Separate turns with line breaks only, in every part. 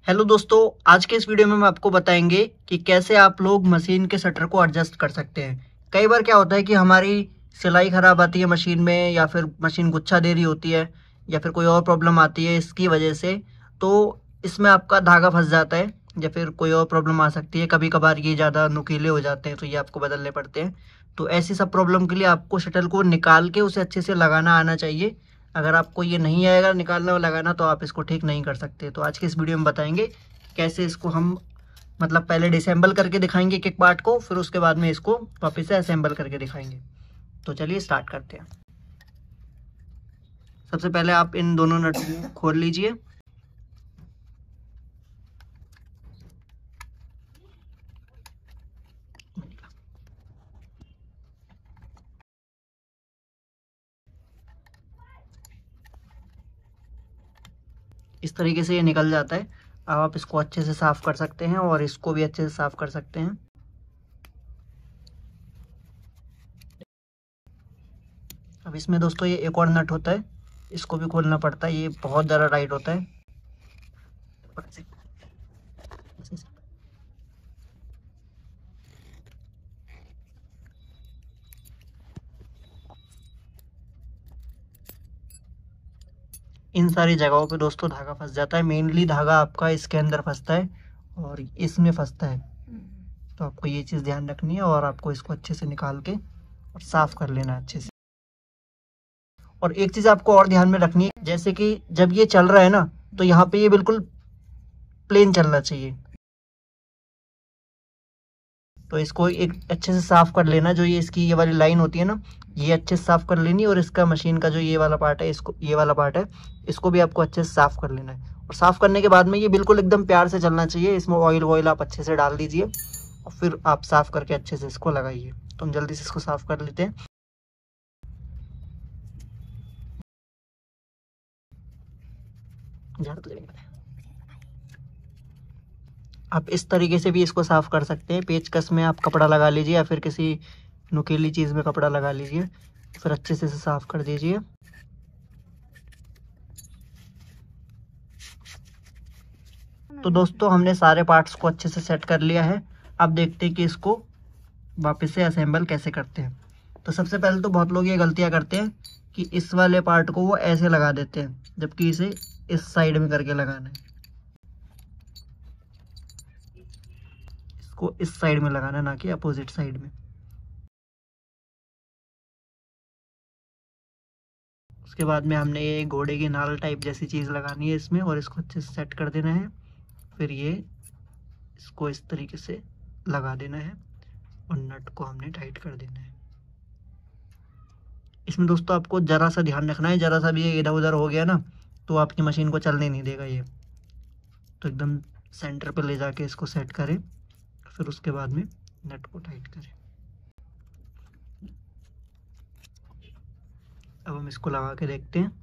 Hello दोस्तों, आज के इस वीडियो में हम आपको बताएंगे कि कैसे आप लोग मशीन के शटर को एडजस्ट कर सकते हैं। कई बार क्या होता है कि हमारी सिलाई खराब आती है मशीन में, या फिर मशीन गुच्छा दे रही होती है, या फिर कोई और प्रॉब्लम आती है इसकी वजह से। तो इसमें आपका धागा फंस जाता है या फिर कोई और प्रॉब्लम आ सकती है। कभी कभार ये ज़्यादा नुकीले हो जाते हैं तो ये आपको बदलने पड़ते हैं। तो ऐसी सब प्रॉब्लम के लिए आपको शटल को निकाल के उसे अच्छे से लगाना आना चाहिए। अगर आपको ये नहीं आएगा निकालना और लगाना तो आप इसको ठीक नहीं कर सकते। तो आज के इस वीडियो में बताएंगे कैसे इसको हम पहले डिसेंबल करके दिखाएंगे एक एक पार्ट को, फिर उसके बाद में इसको वापस से असेंबल करके दिखाएंगे। तो चलिए स्टार्ट करते हैं। सबसे पहले आप इन दोनों नट को खोल लीजिए। इस तरीके से ये निकल जाता है। अब आप इसको अच्छे से साफ कर सकते हैं और इसको भी अच्छे से साफ कर सकते हैं। अब इसमें दोस्तों ये एक और नट होता है, इसको भी खोलना पड़ता है। ये बहुत ज़्यादा टाइट होता है। इन सारी जगहों पे दोस्तों धागा फंस जाता है। मेनली धागा आपका इसके अंदर फंसता है और इसमें फंसता है। तो आपको ये चीज़ ध्यान रखनी है और आपको इसको अच्छे से निकाल के और साफ कर लेना अच्छे से। और एक चीज़ आपको और ध्यान में रखनी है, जैसे कि जब ये चल रहा है ना, तो यहाँ पे ये बिल्कुल प्लेन चलना चाहिए। तो इसको एक अच्छे से साफ कर लेना। जो ये इसकी ये वाली लाइन होती है ना, ये अच्छे से साफ कर लेनी। और इसका मशीन का जो ये वाला पार्ट है, इसको ये वाला पार्ट है, इसको भी आपको अच्छे से साफ कर लेना है। और साफ करने के बाद में ये बिल्कुल एकदम प्यार से चलना चाहिए। इसमें ऑयल वॉयल आप अच्छे से डाल दीजिए और फिर आप साफ करके अच्छे से इसको लगाइए। तो हम जल्दी से इसको साफ कर लेते हैं। आप इस तरीके से भी इसको साफ कर सकते हैं। पेचकस में आप कपड़ा लगा लीजिए या फिर किसी नुकीली चीज़ में कपड़ा लगा लीजिए, फिर अच्छे से इसे साफ कर दीजिए। तो दोस्तों हमने सारे पार्ट्स को अच्छे से सेट कर लिया है। अब देखते हैं कि इसको वापस से असेंबल कैसे करते हैं। तो सबसे पहले तो बहुत लोग ये गलतियां करते हैं कि इस वाले पार्ट को वो ऐसे लगा देते हैं, जबकि इसे इस साइड में करके लगाना है। इसको इस साइड में लगाना है, ना कि अपोजिट साइड में। उसके बाद में हमने ये घोड़े की नाल टाइप जैसी चीज़ लगानी है इसमें, और इसको अच्छे से सेट कर देना है। फिर ये इसको इस तरीके से लगा देना है और नट को हमने टाइट कर देना है। इसमें दोस्तों आपको ज़रा सा ध्यान रखना है, ज़रा सा भी ये इधर उधर हो गया ना तो आपकी मशीन को चलने नहीं देगा ये। तो एकदम सेंटर पे ले जाके इसको सेट करें, फिर उसके बाद में नट को टाइट करें। अब हम इसको लगा के देखते हैं।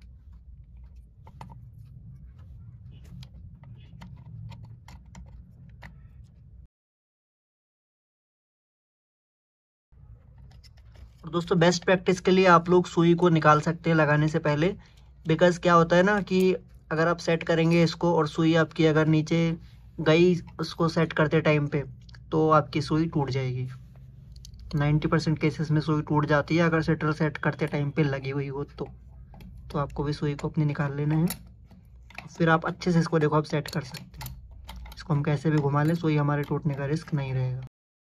और दोस्तों बेस्ट प्रैक्टिस के लिए आप लोग सुई को निकाल सकते हैं लगाने से पहले। बिकॉज क्या होता है ना कि अगर आप सेट करेंगे इसको और सुई आपकी अगर नीचे गई उसको सेट करते टाइम पे, तो आपकी सुई टूट जाएगी। 90% केसेस में सुई टूट जाती है अगर शटर सेट करते टाइम पे लगी हुई हो तो आपको भी सुई को अपनी निकाल लेना है। फिर आप अच्छे से इसको देखो आप सेट कर सकते हैं। इसको हम कैसे भी घुमा लें, सुई हमारे टूटने का रिस्क नहीं रहेगा।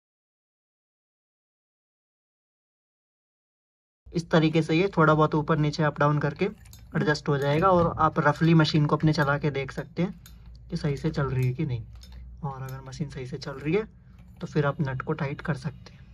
इस तरीके से ये थोड़ा बहुत ऊपर नीचे अप डाउन करके एडजस्ट हो जाएगा और आप रफली मशीन को अपने चला के देख सकते हैं कि सही से चल रही है कि नहीं। और अगर मशीन सही से चल रही है तो फिर आप नट को टाइट कर सकते हैं।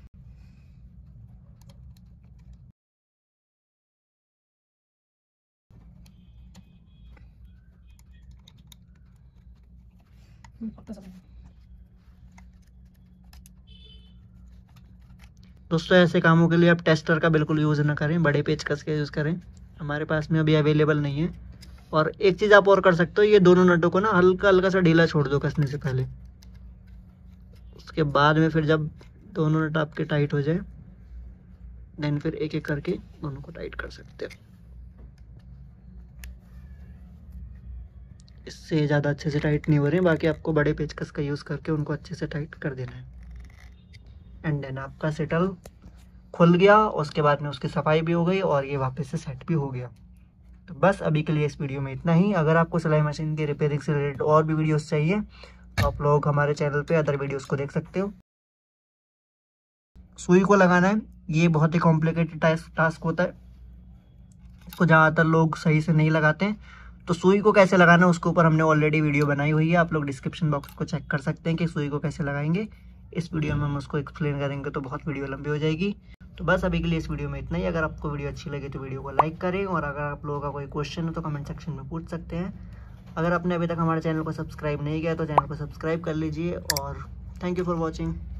दोस्तों ऐसे कामों के लिए आप टेस्टर का बिल्कुल यूज़ ना करें, बड़े पेचकस का यूज़ करें। हमारे पास में अभी अवेलेबल नहीं है। और एक चीज़ आप और कर सकते हो, ये दोनों नटों को ना हल्का हल्का सा ढीला छोड़ दो कसने से पहले। उसके बाद में फिर जब दोनों नट आपके टाइट हो जाए देन फिर एक एक करके दोनों को टाइट कर सकते हो। इससे ज़्यादा अच्छे से टाइट नहीं हो रहे हैं। बाकी आपको बड़े पेचकस का यूज़ करके उनको अच्छे से टाइट कर देना है। एंड देन आपका सेटल खुल गया, उसके बाद में उसकी सफाई भी हो गई और ये वापस से सेट भी हो गया। तो बस अभी के लिए इस वीडियो में इतना ही। अगर आपको सिलाई मशीन की रिपेयरिंग से रिलेटेड और भी वीडियोस चाहिए तो आप लोग हमारे चैनल पे अदर वीडियोस को देख सकते हो। सुई को लगाना है, ये बहुत ही कॉम्प्लिकेटेड टास्क होता है, इसको ज़्यादातर लोग सही से नहीं लगाते हैं। तो सुई को कैसे लगाना है उसके ऊपर हमने ऑलरेडी वीडियो बनाई हुई है, आप लोग डिस्क्रिप्शन बॉक्स को चेक कर सकते हैं कि सुई को कैसे लगाएंगे। इस वीडियो में हम उसको एक्सप्लेन करेंगे तो बहुत वीडियो लंबी हो जाएगी। तो बस अभी के लिए इस वीडियो में इतना ही। अगर आपको वीडियो अच्छी लगे तो वीडियो को लाइक करें, और अगर आप लोगों का कोई क्वेश्चन हो तो कमेंट सेक्शन में पूछ सकते हैं। अगर आपने अभी तक हमारे चैनल को सब्सक्राइब नहीं किया तो चैनल को सब्सक्राइब कर लीजिए, और थैंक यू फॉर वॉचिंग।